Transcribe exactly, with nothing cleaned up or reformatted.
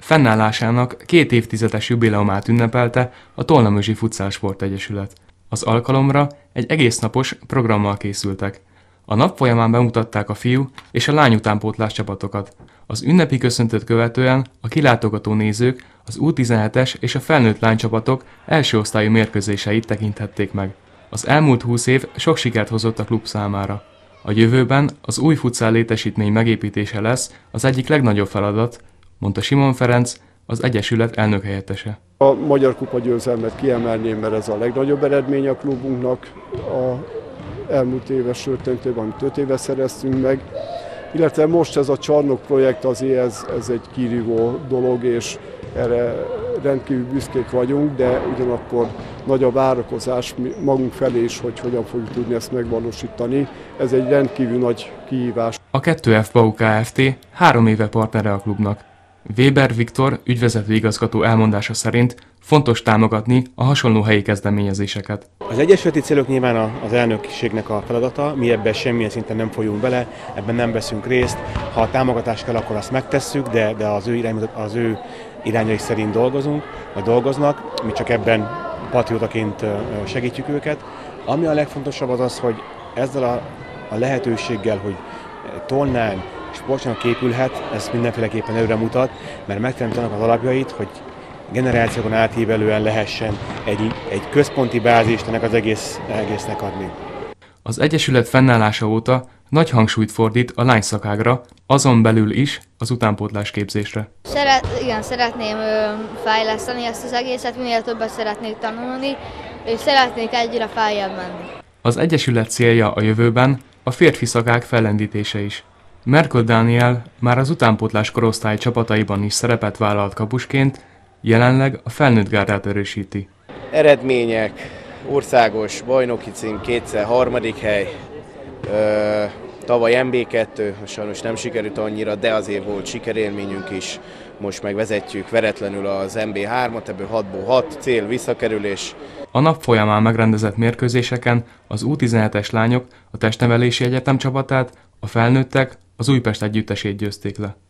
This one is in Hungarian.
Fennállásának két évtizedes jubileumát ünnepelte a Tolnamözsi Futsal Sportegyesület. Az alkalomra egy egésznapos programmal készültek. A nap folyamán bemutatták a fiú és a lány utánpótlás csapatokat. Az ünnepi köszöntőt követően a kilátogató nézők az U tizenhetes és a felnőtt lánycsapatok első osztályú mérkőzéseit tekinthették meg. Az elmúlt húsz év sok sikert hozott a klub számára. A jövőben az új futsal létesítmény megépítése lesz az egyik legnagyobb feladat, mondta Simon Ferenc, az egyesület elnökhelyettese. A Magyar Kupa győzelmet kiemelném, mert ez a legnagyobb eredmény a klubunknak. A elmúlt éves sörtentőben, amit öt éve szereztünk meg. Illetve most ez a csarnok projekt azért ez, ez egy kirívó dolog, és erre rendkívül büszkék vagyunk, de ugyanakkor nagy a várakozás magunk felé is, hogy hogyan fogjuk tudni ezt megvalósítani. Ez egy rendkívül nagy kihívás. A kettő F Bau Kft. Három éve partnere a klubnak. Weber Viktor ügyvezető igazgató elmondása szerint fontos támogatni a hasonló helyi kezdeményezéseket. Az egyesületi célok nyilván az elnökségnek a feladata, mi ebben semmilyen szinten nem folyunk bele, ebben nem veszünk részt. Ha a támogatás kell, akkor azt megtesszük, de, de az, ő irány, az ő irányai szerint dolgozunk, vagy dolgoznak, mi csak ebben patriótaként segítjük őket. Ami a legfontosabb az az, hogy ezzel a, a lehetőséggel, hogy Tolnán sportcsarnok épülhet, ez mindenféleképpen előre mutat, mert megteremtenek az alapjait, hogy generációkon átívelően lehessen egy, egy központi bázist ennek az egész, egésznek adni. Az egyesület fennállása óta nagy hangsúlyt fordít a lányszakágra, azon belül is az utánpótlás képzésre. Szeret, igen, szeretném ö, fejleszteni ezt az egészet, minél többet szeretnék tanulni, és szeretnék egyre feljebb menni. Az egyesület célja a jövőben a férfi szakák fellendítése is. Merkel Dániel már az utánpótlás korosztály csapataiban is szerepet vállalt kapusként, jelenleg a felnőtt gárdát erősíti. Eredmények, országos bajnoki cím, kétszer harmadik hely, ö, tavaly M B kettő, sajnos nem sikerült annyira, de azért volt sikerélményünk is. Most meg vezetjük veretlenül az M B hármat, ebből hatból hat, cél visszakerülés. A nap folyamán megrendezett mérkőzéseken az U tizenhetes lányok a testnevelési egyetem csapatát, a felnőttek az Újpest együttesét győzték le.